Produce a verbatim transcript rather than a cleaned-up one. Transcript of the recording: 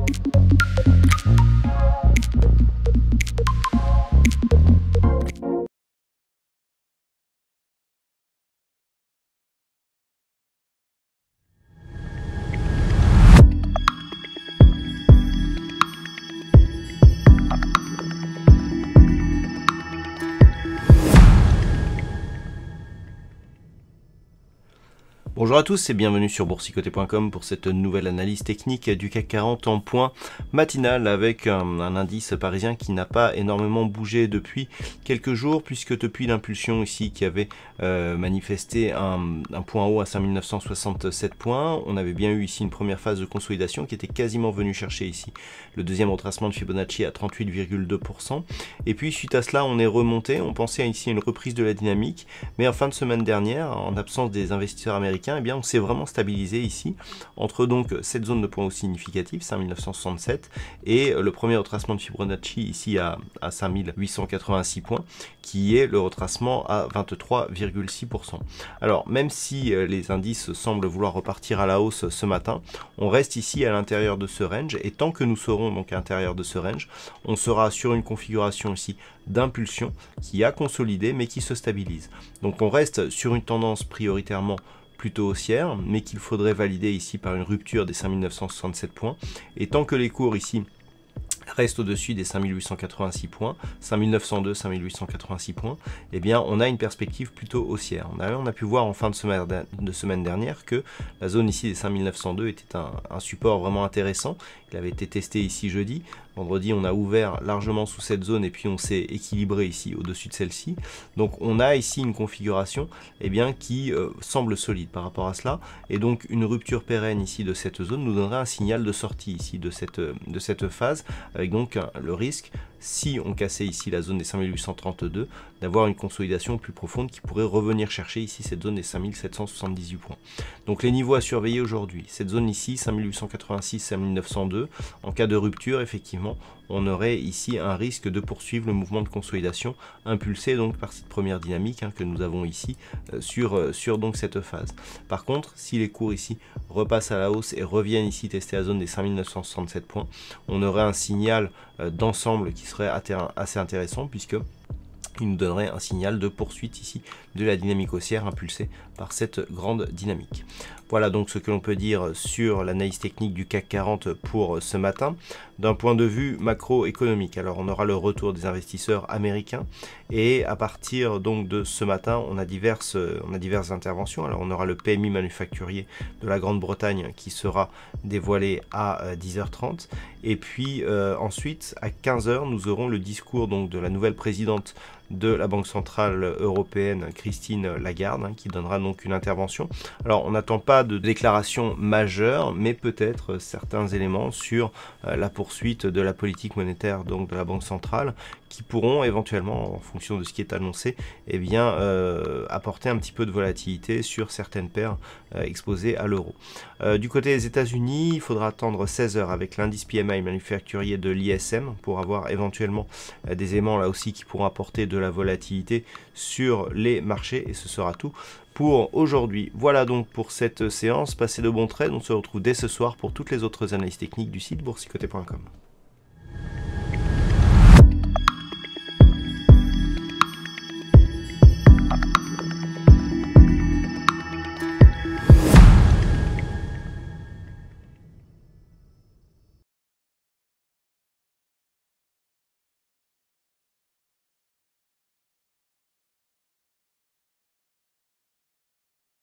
Bonjour à tous et bienvenue sur boursicoté point com pour cette nouvelle analyse technique du C A C quarante en point matinal avec un, un indice parisien qui n'a pas énormément bougé depuis quelques jours, puisque depuis l'impulsion ici qui avait euh, manifesté un, un point haut à cinq mille neuf cent soixante-sept points, on avait bien eu ici une première phase de consolidation qui était quasiment venue chercher ici le deuxième retracement de Fibonacci à trente-huit virgule deux pour cent, et puis suite à cela on est remonté, on pensait ici à une reprise de la dynamique, mais en fin de semaine dernière, en absence des investisseurs américains, eh bien on s'est vraiment stabilisé ici entre donc cette zone de point haut significatif cinq mille neuf cent soixante-sept et le premier retracement de Fibonacci ici à, à cinq mille huit cent quatre-vingt-six points, qui est le retracement à vingt-trois virgule six pour cent. Alors même si les indices semblent vouloir repartir à la hausse ce matin, on reste ici à l'intérieur de ce range, et tant que nous serons donc à l'intérieur de ce range, on sera sur une configuration ici d'impulsion qui a consolidé mais qui se stabilise. Donc on reste sur une tendance prioritairement plutôt haussière, mais qu'il faudrait valider ici par une rupture des cinq mille neuf cent soixante-sept points, et tant que les cours ici reste au-dessus des cinq mille huit cent quatre-vingt-six points, cinq mille neuf cent deux, cinq mille huit cent quatre-vingt-six points, eh bien on a une perspective plutôt haussière. On a, on a pu voir en fin de semaine, de semaine dernière que la zone ici des cinq mille neuf cent deux était un, un support vraiment intéressant. Il avait été testé ici jeudi. Vendredi, on a ouvert largement sous cette zone et puis on s'est équilibré ici au-dessus de celle-ci. Donc on a ici une configuration eh bien, qui euh, semble solide par rapport à cela. Et donc une rupture pérenne ici de cette zone nous donnerait un signal de sortie ici de cette, de cette phase, avec donc le risque, si on cassait ici la zone des cinq mille huit cent trente-deux, d'avoir une consolidation plus profonde qui pourrait revenir chercher ici cette zone des cinq mille sept cent soixante-dix-huit points. Donc les niveaux à surveiller aujourd'hui, cette zone ici, cinq mille huit cent quatre-vingt-six, cinq mille neuf cent deux, en cas de rupture, effectivement, on aurait ici un risque de poursuivre le mouvement de consolidation impulsé donc par cette première dynamique hein, que nous avons ici euh, sur, euh, sur donc cette phase. Par contre, si les cours ici repassent à la hausse et reviennent ici tester la zone des cinq mille neuf cent soixante-sept points, on aurait un signal euh, d'ensemble qui serait assez intéressant, puisque il nous donnerait un signal de poursuite ici de la dynamique haussière impulsée par cette grande dynamique. Voilà donc ce que l'on peut dire sur l'analyse technique du C A C quarante pour ce matin. D'un point de vue macroéconomique, alors on aura le retour des investisseurs américains, et à partir donc de ce matin, on a diverses, on a diverses interventions. Alors on aura le P M I manufacturier de la Grande-Bretagne qui sera dévoilé à dix heures trente, et puis euh, ensuite à quinze heures, nous aurons le discours donc de la nouvelle présidente de la Banque Centrale Européenne, Christine Lagarde, hein, qui donnera donc une intervention. Alors on n'attend pas de déclaration majeure, mais peut-être certains éléments sur euh, la poursuite de la politique monétaire donc de la Banque Centrale, qui pourront éventuellement, en fonction de ce qui est annoncé, eh bien, euh, apporter un petit peu de volatilité sur certaines paires euh, exposées à l'euro. Euh, du côté des États-Unis, il faudra attendre seize heures avec l'indice P M I manufacturier de l'I S M pour avoir éventuellement euh, des éléments là aussi qui pourront apporter de la volatilité sur les marchés, et ce sera tout pour aujourd'hui. Voilà donc pour cette séance. Passez de bons trades. On se retrouve dès ce soir pour toutes les autres analyses techniques du site boursicoté point com.